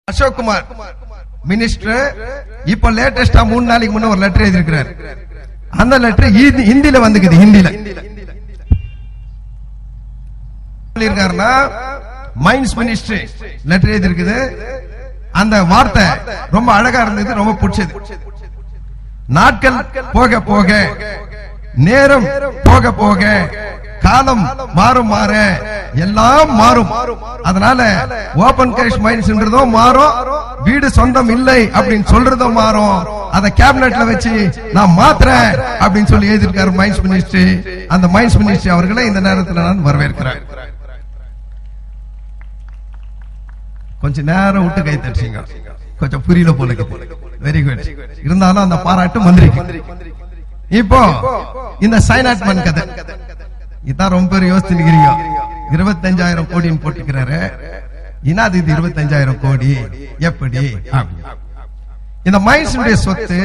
Ashok Kumar minister இப்ப லேட்டஸ்டா 3 நாளைக்கு முன்ன ஒரு லெட்டர் எழுதியிருக்கிறார். அந்த லெட்டர் ஹிந்தில வந்துக்குது. ஹிந்தில சொல்லியிருக்காருன்னா மைன்ஸ் மினிஸ்ட்ரி லெட்டர் எழுதியிருக்குது. அந்த வார்த்தை ரொம்ப அழகா இருந்தது, ரொம்ப பிடிச்சது. நாட்கள் போக போக, நேரம் போக போக, காலம் மாறும் மாற எல்லாம் மாறும். அதனால ஓபன் கேஷ் மைன்ஸ்ன்றதும் மாறும், வீடு சொந்தம் இல்லை அப்படின்னு சொல்றதும் மாறும். அத கேபினெட்ல வச்சு நான் மாத்துறேன் அப்படின்னு சொல்லி எழுதியிருக்காரு மைன்ஸ் மினிஸ்ட்ரி. அந்த மைன்ஸ் மினிஸ்ட்ரி அவர்களை இந்த நேரத்தில் நான் வரவேற்கிறேன். கொஞ்சம் நேரம் விட்டு கை தட்டிங்க, கொஞ்சம் புரியல போல. Very good. இருந்தாலும் அந்த பாராட்டு மந்திரிக்கு. இப்போ இந்த சைனாட்மன் கதை இதான் ரொம்ப பேர் யோசிச்சுக்கிறீங்க. 25,000 கோடின்னு போட்டுக்கிறாரு. இது 25,000 கோடி எப்படி? இந்த மைன்ஸுடைய சொத்து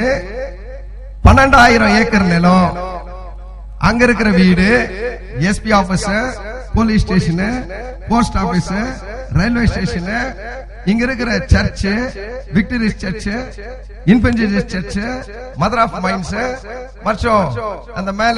12,000 ஏக்கர் நிலம், அங்க இருக்கிற வீடு, SP office, police station, post office, railway station, இங்க இருக்கிற church, Victories church, Infant Jesus church, mother of mines, மற்றும் அந்த மேல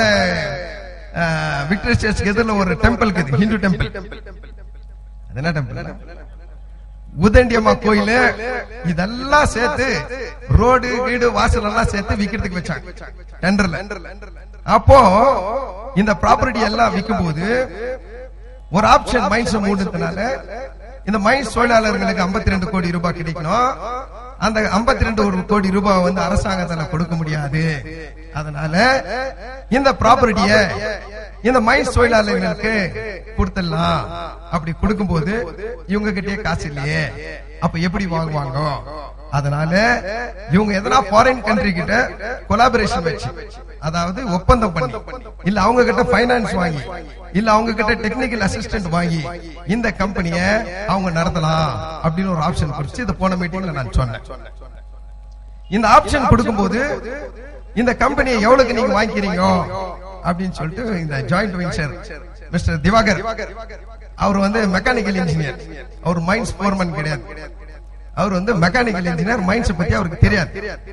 விக்டரி சர்ச்சுக்கு எதிரில் ஒரு டெம்பிள் இருக்குது, ஹிந்து டெம்பிள். அது என்ன டெம்பிள்? உதண்டியம்மா கோயில். இதெல்லாம் சேர்த்து ரோடு வீடு வாசல் எல்லாம் சேர்த்து விக்கிறதுக்கு வச்சாங்க டெண்டர்ல. அப்போ இந்த ப்ராப்பர்ட்டி எல்லாம் விற்கும் போது ஒரு ஆப்ஷன் மைன்ஸ் மூடுறதுனால இந்த மைன்ஸ் தொழிலாளர்களுக்கு 52 கோடி ரூபாய் கிடைக்கணும். அந்த 52 கோடி ரூபாய் வந்து அரசாங்கத்தால கொடுக்க முடியாது. அதனால இந்த ப்ராப்பர்ட்டிய இந்த மைன்ஸ் தொழிலாளர்களுக்கு கொடுத்துடலாம். அப்படி கொடுக்கும் போது இவங்க கிட்டே காசு இல்லையே, அப்ப எப்படி வாங்குவாங்க? அதனால இவங்க எதனா ஃபாரின் கண்ட்ரி கிட்ட கொலாபரேஷன் வச்சு, அதாவது ஒப்பந்தம் பண்ணி, இல்ல அவங்க கிட்ட பைனான்ஸ் வாங்கி, இல்ல அவங்க கிட்ட டெக்னிக்கல் அசிஸ்டன்ட் வாங்கி இந்த கம்பெனிய அவங்க நடத்தலாம் அப்படின்னு ஒரு ஆப்ஷன் கொடுத்து இத போன மீட்டிங்ல நான் சொன்னேன். இந்த ஆப்ஷன் கொடுக்கும்போது இந்த கம்பெனியை எவ்வளவுக்கு நீங்க வாங்கிக்கிறீங்க அப்படின்னு சொல்லிட்டு இந்த ஜாயிண்ட் வெஞ்சர் மிஸ்டர் திவாகர், அவர் வந்து மெக்கானிக்கல் இன்ஜினியர், அவர் மைன்ஸ் போர்மன் கிடையாது. அவர் வந்து மெக்கானிக்கல் இன்ஜினியர். மைன்ஸ் பத்தி அவருக்கு தெரியாது.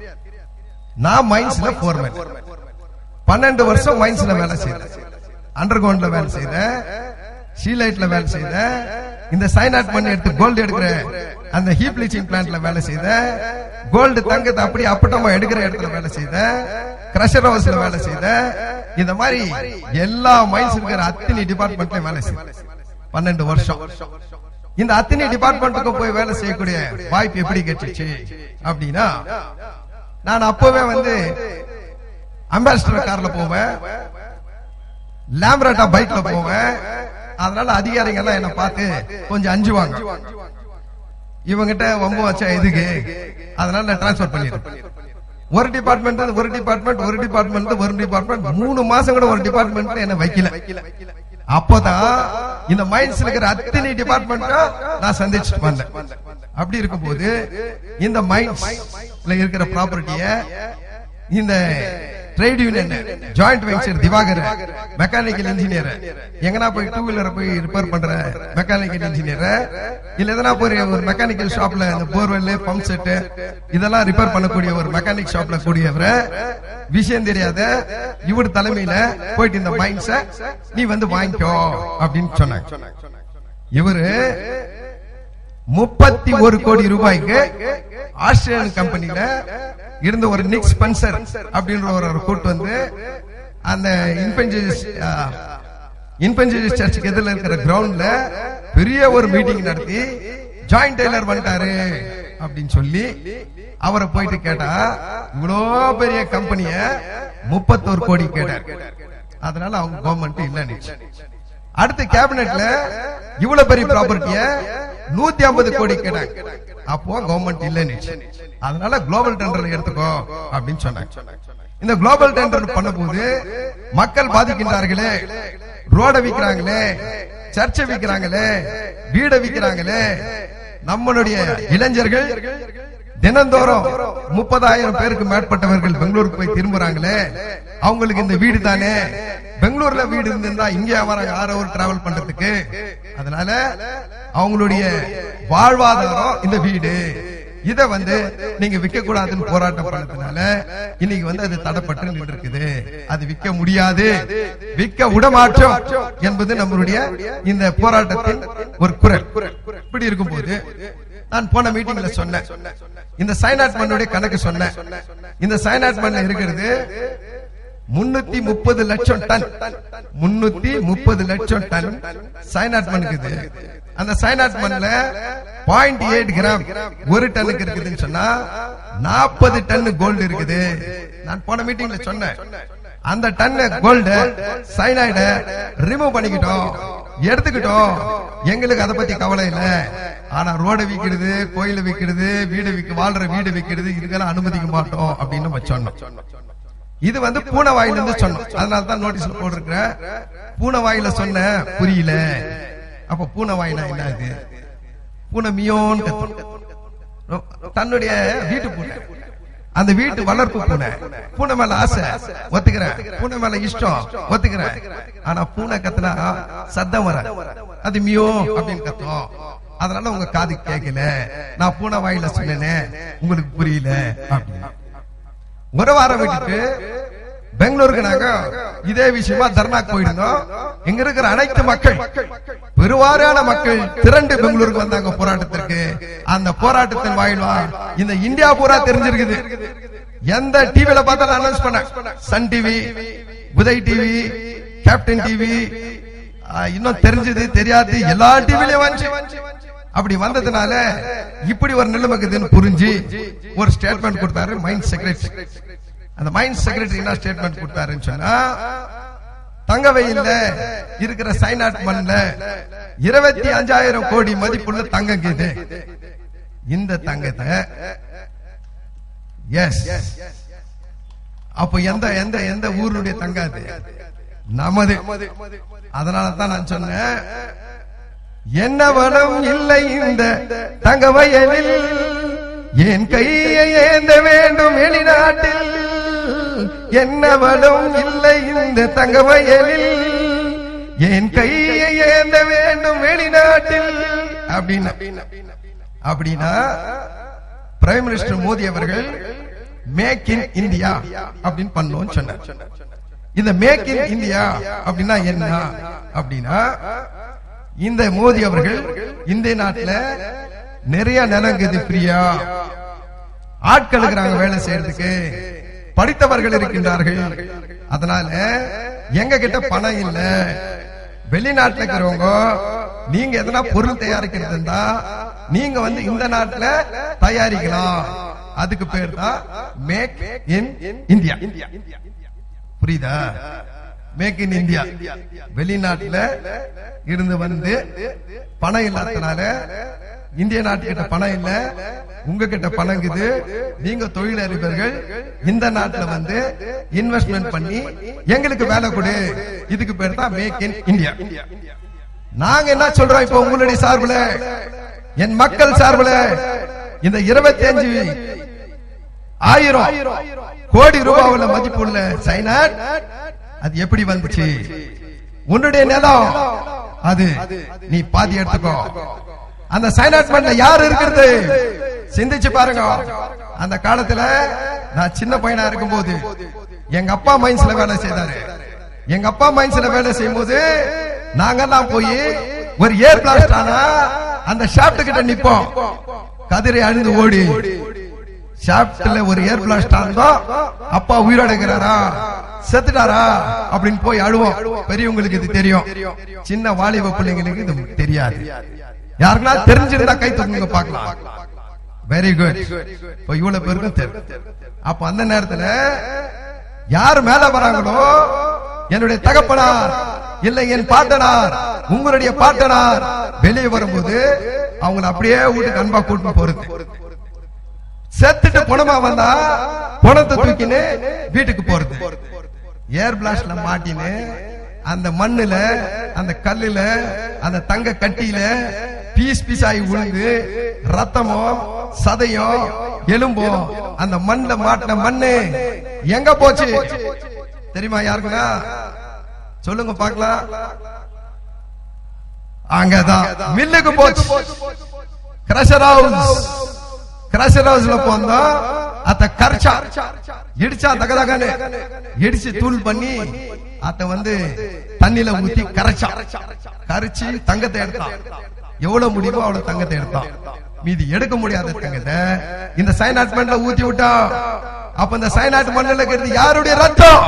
நான் மைன்ஸ்ல போர்மன். 12 வருஷம் மைன்ஸ்ல வேலை செய்தேன். அண்டர் கிரவுண்ட்ல வேலை செய்தேன், ஷீலைட்ல வேலை செய்தேன், இந்த சைனாட் மண் எடுத்து கோல்டு எடுக்கிற அந்த ஹீப் லீச்சிங் பிளான்ட்ல வேலை செய்தேன், கோல்டு தங்கத்தை அப்படி அப்பட்டமா எடுக்கிற இடத்துல வேலை செய்தேன், கிரஷர் ஹவுஸ்ல வேலை செய்தேன். இந்த மாதிரி எல்லா மைன்ஸ் இருக்கிற அத்தனை டிபார்ட்மெண்ட்லயும் வேலை செய்தேன் 12 வருஷம். இந்த அத்தனை டிபார்ட்மெண்ட்டுக்கு போய் வேலை செய்யக்கூடிய வாய்ப்பு எப்படி கிடைச்சிச்சு அப்படின்னா, நான் அப்பவே வந்து அம்பாசிடர் கார்ல போவேன், லாம்ப்ரேட்டா பைக்ல போவேன். அதனால அதிகாரிகள் எல்லாம் என்ன பார்த்து கொஞ்சம் அஞ்சுவாங்க. இவங்கிட்ட வம்பு வச்சா எதுக்கு, அதனால நான் டிரான்ஸ்பர் பண்ணிடுறேன். ஒரு டிபார்ட்மெண்ட் 3 மாசம் கூட ஒரு டிபார்ட்மெண்ட்ல என்ன வைக்கல. அப்போதான் இந்த மைன்ஸ்ல இருக்கிற அத்தனை டிபார்ட்மெண்ட் நான் சந்திச்சுட்டு வந்தேன். அப்படி இருக்கும்போது இந்த மைன்ஸ்ல இருக்கிற ப்ராப்பர்ட்டிய இந்த trade union joint venture Diwakar mechanical engineer, எங்கனா போய் 2 வீலரை போய் ரிப்பேர் பண்ற மெக்கானிக்கல் இன்ஜினியர், இல்ல எதனா போய் ஒரு மெக்கானிக்கல் ஷாப்ல இந்த போர்வெல் பம்ப் செட் இதெல்லாம் ரிப்பேர் பண்ணக்கூடிய ஒரு மெக்கானிக் ஷாப்ல கூடியவர், விஷயம் தெரியாத இவர் தலைமையில போயிட்டு இந்த மைன்ஸ நீ வந்து வாங்கிக்கோ அப்படின்னு சொன்னாங்க. இவரு 31 கோடி ரூபாய்க்கு ஆஸ்திரேலியன் கம்பெனில இருந்த ஒரு நிக் ஸ்பென்சர் அப்படின்ற ஒரு கூட்டு வந்து அந்த இன்ஃபென்ஜிஸ் சர்ச்சுக்கு எதிரில் இருக்கிற கிரவுண்ட்ல பெரிய ஒரு மீட்டிங் நடத்தி ஜாயிண்ட் டெய்லர் வந்துட்டாரு அப்படின்னு சொல்லி அவரை போயிட்டு கேட்டா, இவ்வளோ பெரிய கம்பெனிய 31 கோடி கேட்டார். அதனால அவங்க கவர்மெண்ட் இல்ல. அடுத்த கேபினெட்ல இவ்வளவு பெரிய ப்ராப்பர்ட்டிய 150 கோடி கேட்டாங்க. அப்போ கவர்மெண்ட் இல்ல. அதனால குளோபல் டெண்டர் எடுத்துக்கோ அப்படின்னு சொன்னாங்க. இந்த குளோபல் டெண்டர் பண்ண போது மக்கள் பாதிக்கின்றார்களே, ரோட விக்கிறாங்களே, சர்ச்சை விக்கிறாங்களே, வீட விக்கிறாங்களே, நம்மளுடைய இளைஞர்கள் தினந்தோறும் 30,000 பேருக்கு மேற்பட்டவர்கள் பெங்களூருக்கு போய் திரும்புறாங்களே, அவங்களுக்கு இந்த வீடு தானே, பெங்களூர்ல வீடு இருந்தா இங்கே வராங்க 6 ஹவர் டிராவல் பண்றதுக்கு. அதனால அவங்களுடைய வாழ்வாதாரம் இந்த வீடு. இத நீங்க விற்க கூடாதுன்னு போராட்டம் பண்ணதுனால இன்னைக்கு அது தடைப்பட்டு நின்று இருக்குது. அது விற்க முடியாது, விற்க விடமாட்டோம் என்பது நம்மளுடைய இந்த போராட்டத்தின் ஒரு குரல். இப்படி இருக்கும்போது நான் போன மீட்டிங்ல சொன்னேன், இந்த சைனாட் மண்ணுடைய கணக்கு சொன்னேன். இந்த சைனாட் மண்ணில் இருக்கிறது 330 லட்சம் டன், 330 லட்சம் டன் சைனாட் மண் இருக்குது. அந்த சைனாட் மண்ல 0.8 கிராம் ஒரு டன்னுக்கு இருக்குதுன்னு சொன்னா 40 டன் கோல்டு இருக்குது. நான் போன மீட்டிங்ல சொன்னேன், அந்த டன் கோல்டு சைனாய்ட ரிமூவ் பண்ணிக்கிட்டோம், எடுத்துக்கிட்டோம். எங்களுக்கு அதை பத்தி கவலை இல்ல. ஆனா ரோட விக்கிறது, கோயில விக்கிறது, வீடு வாழ்ற வீடு விக்கிறது, இதுக்கெல்லாம் அனுமதிக்க மாட்டோம் அப்படின்னு நம்ம சொன்னோம். இது பூனை வாயில இருந்து சொன்னோம். அதனாலதான் நோட்டீஸ்ல போட்டிருக்கிற. பூனை வாயில சொன்ன புரியல. அப்ப பூனை வாயினா என்ன? இது பூனை மியோன் தன்னுடைய வீட்டு பூனை, அந்த வீட்டு வளர்ப்பு பூனை. பூனை மேல ஆசை ஒத்துக்கிறேன், பூனை மேல இஷ்டம் ஒத்துக்கிறேன். ஆனா பூனை கத்துனா சத்தம் வர, அது மியோ அப்படின்னு கத்தும். அதனால உங்க காது கேட்கல. நான் பூனை வாயில சொன்னேனே, உங்களுக்கு புரியல அப்படின்னு. ஒரு வாரம் விட்டுட்டு பெங்களூருக்கு நாங்க இதே விஷயமா தர்ணாக்கு போயிருந்தோம். இங்க இருக்கிற அனைத்து மக்கள், பெருவாரியான மக்கள் திரண்டு பெங்களூருக்கு வந்தாங்க போராட்டத்திற்கு. அந்த போராட்டத்தின் வாயிலா இந்த இந்தியா பூரா தெரிஞ்சிருக்குது. எந்த டிவில பார்த்தாலும் அனௌன்ஸ் பண்ண, Sun TV, Uday TV, Captain TV, இன்னும் தெரிஞ்சது தெரியாது எல்லா டிவிலயும் வந்து. அப்படி வந்ததுனால இப்படி ஒரு நிலைமைக்குதுன்னு புரிஞ்சு ஒரு ஸ்டேட்மெண்ட் கொடுத்தாரு மைண்ட் செக்ரட்டரி. அந்த மைண்ட் செக்ரட்டரி என்ன ஸ்டேட்மெண்ட் கொடுத்தாருன்னு சொன்னா, தங்கவயல்ல இருக்கிற சைனாட் மண்ல 25,000 கோடி மதிப்புள்ள தங்கம் இது. இந்த தங்கத்தை எஸ் அப்ப எந்த எந்த எந்த ஊருடைய தங்கம் அது? நமது. அதனாலதான் நான் சொன்னேன், என்ன வளம் இல்லை இந்த தங்க வயலில், என் கையை ஏந்த வேண்டும் வெளிநாட்டில். என்ன வளம் இல்லை இந்த தங்க வயலில், என் கையை ஏந்த வேண்டும் வெளிநாட்டில் அப்படின்னா பிரைம் மினிஸ்டர் மோடி அவர்கள் மேக் இன் இந்தியா அப்படின்னு பண்ணோம்னு சொன்னார். இந்த மேக் இன் இந்தியா அப்படின்னா என்ன அப்படின்னா, இந்த மோடி அவர்கள் இந்திய நாட்டில் நிறைய நிலங்குது ஃப்ரீயா, ஆட்கள் இருக்கிறாங்க வேலை செய்யறதுக்கு, படித்தவர்கள் இருக்கின்றார்கள். அதனால எங்க கிட்ட பணம் இல்ல, வெளிநாட்டுல இருக்கிறவங்க நீங்க எதனா பொருள் தயாரிக்கிறது இருந்தா நீங்க இந்த நாட்டுல தயாரிக்கலாம். அதுக்கு பேர் தான் மேக் இன் இந்தியா. புரியுதா? Make in India. வெளிநாட்டுல இருந்து பணம் இல்லாதனால, இந்திய நாட்டுக்கிட்ட பணம் இல்ல, உங்ககிட்ட பணம் இருக்குது, நீங்க தொழிலதிபர்கள் இந்த நாட்டுல இன்வெஸ்ட்மெண்ட் பண்ணி எங்களுக்கு வேலை கொடு. இதுக்கு பேர் தான் மேக் இன் இந்தியா. நாங்க என்ன சொல்றோம் இப்ப உங்களுடைய சார்பில், என் மக்கள் சார்பில், இந்த 25,000 கோடி ரூபாவுல மதிப்புள்ள சைனாட் அது எப்படி வந்துச்சு? உன்னுடைய நிலம் அது, நீ பாதி எடுத்துக்கோ. அந்த சைனாட் மண்ல யாரு இருக்கிறது சிந்திச்சு பாருங்க. அந்த காலத்துல நான் சின்ன பையனா இருக்கும் போது எங்க அப்பா மைன்ஸ்ல வேலை செய்தாரு. எங்க அப்பா மைன்ஸ்ல வேலை செய்யும் போது நாங்கெல்லாம் போய் ஒரு ஏர் பிளாஸ்ட் ஆனா அந்த ஷாப்ட் கிட்ட நிப்போம், கதிரை அழிந்து ஓடி. ஷாப்ட்ல ஒரு ஏர் பிளாஸ்ட் ஆனதோ அப்பா உயிரோட இருக்கிறாரா செத்துட்டாரா அப்படின்னு போய் அழுவோம். பெரியவங்களுக்கு இது தெரியும், சின்ன வாலிப பிள்ளைங்களுக்கு இது தெரியாது. யாருன்னா தெரிஞ்சிருந்தா கை தூக்குங்க பார்க்கலாம். Very good. இப்ப இவ்வளவு பேருக்கும் தெரியும். அப்ப அந்த நேரத்துல யார் மேல வராங்களோ, என்னுடைய தகப்பனார் இல்லை என் பாட்டனார், உங்களுடைய பாட்டனார் வெளியே வரும்போது அவங்களை அப்படியே வீட்டுக்கு அன்பா கூட்டு போறது. செத்துட்டு பணமா வந்தா பணத்தை தூக்கின்னு வீட்டுக்கு போறது. ஏர் பிளாஸ்ட்ல மாட்டின்னு அந்த மண்ணுல, அந்த கல்லுல, அந்த தங்க கட்டியில பீஸ் பீஸ் ஆகி விழுந்து ரத்தமும் சதையும் எலும்பும் அந்த மண்ணுல மாட்டின மண்ணு எங்க போச்சு தெரியுமா? யாருக்குன்னா சொல்லுங்க பாக்கலாம். அங்கதான் மில்லுக்கு போச்சு. கிரஷர் ஹவுஸ்ல போந்தா அத கரைச்சா இடிச்சா தகதகன்னு இடிச்சு தூள் பண்ணி அத தண்ணில ஊத்தி கரைச்சு தங்கத்தை எடுத்தான். எவ்வளவு முடியுமோ அவ்வளவு தங்கத்தை எடுத்தான். மீதி எடுக்க முடியாத தங்கத்தை இந்த சைனாட் மண்ணில ஊத்தி விட்டா. அப்ப இந்த சைனாட் மண்ணில் இருக்கிறது யாருடைய ரத்தம்?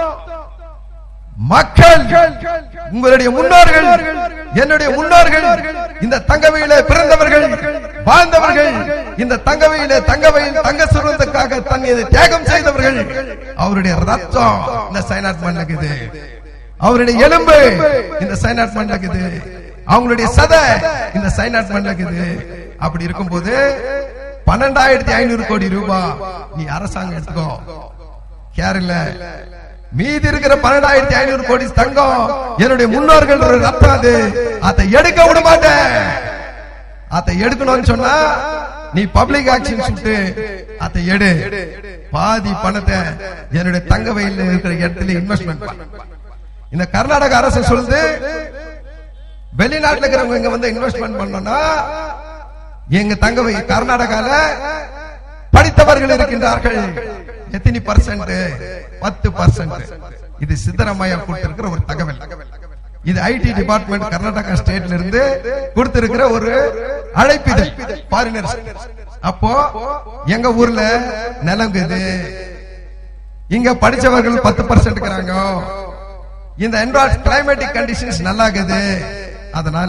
மக்கள், உங்களுடைய முன்னோர்கள், என்னுடைய முன்னோர்கள், இந்த தங்கவையிலே பிறந்தவர்கள், வாழ்ந்தவர்கள், இந்த தங்கவையிலே தங்க சுரத்துக்காக தன்னை தியாகம் செய்தவர்கள். அவருடைய ரத்தம் இந்த சைனாட் மண்ணில் இருக்குது. அவருடைய எலும்பு இந்த சைனாட் மண்ணில் இருக்குது. அவங்களுடைய சதை இந்த சைனாட் மண்ணில் இருக்குது. அப்படி இருக்கும்போது 12,500 கோடி ரூபாய் நீ அரசாங்கம் எடுத்துக்கோ, கேரள மீதி இருக்கிற 12,500 கோடி தங்கம் என்னுடைய முன்னோர்கள் ரத்தம். அதை எடுக்க விட மாட்டேன். அதை எடுக்கணும்னு சொன்னா நீ பப்ளிக் ஆக்ஷன் சுட்டு அதை எடு. பாதி பணத்தை என்னுடைய தங்க வயல்ல இருக்கிற இடத்துல இன்வெஸ்ட்மெண்ட். இந்த கர்நாடக அரசு சொல்லுது, வெளிநாட்டுல இருக்கிறவங்க இங்க இன்வெஸ்ட்மெண்ட் பண்ணா எங்க தங்க வயல் கர்நாடகால படித்தவர்கள் இருக்கின்றார்கள். எத்தனை பர்சன்ட்? 10%. இது சித்தராமையா கொடுத்திருக்கிற ஒரு தகவல். இது ஐடி டிபார்ட்மெண்ட் கர்நாடகா ஸ்டேட்ல இருந்து கொடுத்திருக்கிற ஒரு அழைப்பிதழ் ஃபாரினர்ஸ். அப்போ எங்க ஊர்ல நிலங்குது, இங்க படிச்சவர்கள் 10% இருக்கிறாங்க. இந்த கிளைமேட்டிக் கண்டிஷன்ஸ் நல்லா இருக்குது. அதனால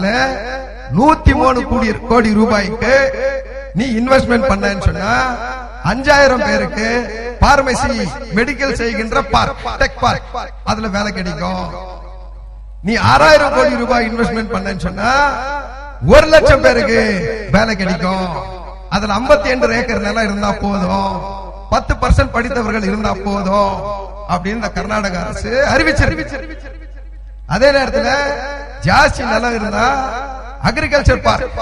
103 கோடி ரூபாய்க்கு நீ இன்வெஸ்ட்மெண்ட் பண்ணன்னு சொன்னா 5000 பேருக்கு பார்மசி மெடிக்கல் செய்கின்ற டெக் பார்க் அதுல வேலை கிடைக்கும். நீ 6000 கோடி ரூபாய் இன்வெஸ்ட்மெண்ட் பண்ணன்னு சொன்னா 1 லட்சம் பேருக்கு வேலை கிடைக்கும். அதுல 52 ஏக்கர் நிலம் இருந்தா போதும், 10% படித்தவர்கள் இருந்தா போதும் அப்படின்னு கர்நாடக அரசு அறிவிச்சிருக்கு. அதே நேரத்தில் ஜாஸ்தி நிலம் இருந்தா அக்ரிகல்ச்சர் பார்க்,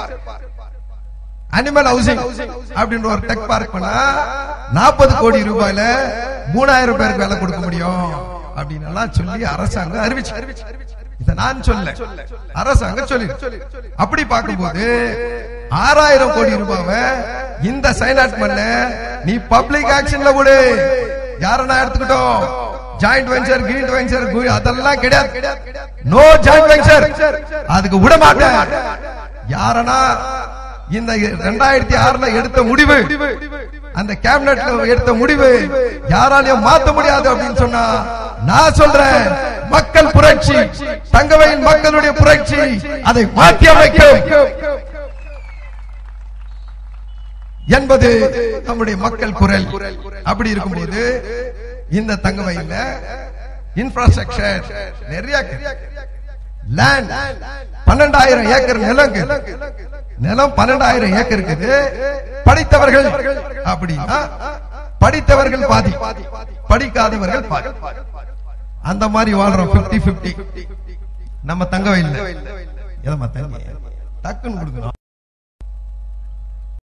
அனிமல் ஹவுசிங் அப்படின்ற ஒரு டெக் பார்க் பண்ணா 40 கோடி ரூபாயில 3000 பேருக்கு வேலை கொடுக்க முடியும் அப்படின்னு சொல்லி அரசாங்கம் அறிவிச்சு. இத நான் சொல்ல, அரசாங்கம் சொல்லி. அப்படி பார்க்கும்போது 6000 கோடி ரூபாவை இந்த சைனாட் மண்ண நீ பப்ளிக் ஆக்ஷன்ல விடு. யாரனா எடுத்துக்கிட்டோம், ஜாயிண்ட் வெஞ்சர், கிரீன் வெஞ்சர் அதெல்லாம் கிடையாது. நோ ஜாயிண்ட் வெஞ்சர், அதுக்கு விட மாட்டேன். யாரனா இந்த 2006 எடுத்த முடிவு, அந்த கேபினெட்ல எடுத்த முடிவு யாராலையும் மாத்த முடியாது அப்படின்னு சொன்னா நான் சொல்றேன், மக்கள் புரட்சி, தங்கவையின் மக்களுடைய புரட்சி அதை மாற்றி அமைக்கும் என்பது நம்முடைய மக்கள் குரல். அப்படி இருக்கும்போது இந்த தங்கவையில இன்ஃப்ராஸ்ட்ரக்சர் நிறைய, லேண்ட் 12,000 ஏக்கர் நிலம், 12,000 ஏக்கர் இருக்குது. படித்தவர்கள் அப்படின்னா படித்தவர்கள் பாதி, படிக்காதவர்கள் பாதி. அந்த மாதிரி வாழ்றோம் 50-50. நம்ம தங்கவையில் டக்குன்னு கொடுக்கணும்.